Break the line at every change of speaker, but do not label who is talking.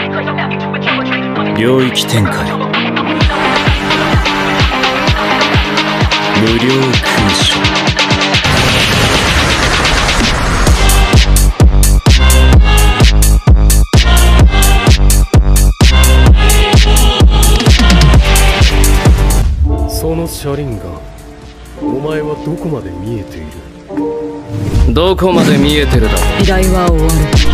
領域展開、無料空所。
その車輪ガン、お前はどこまで見えている？
どこまで見えてるだろう。
依頼は終わる。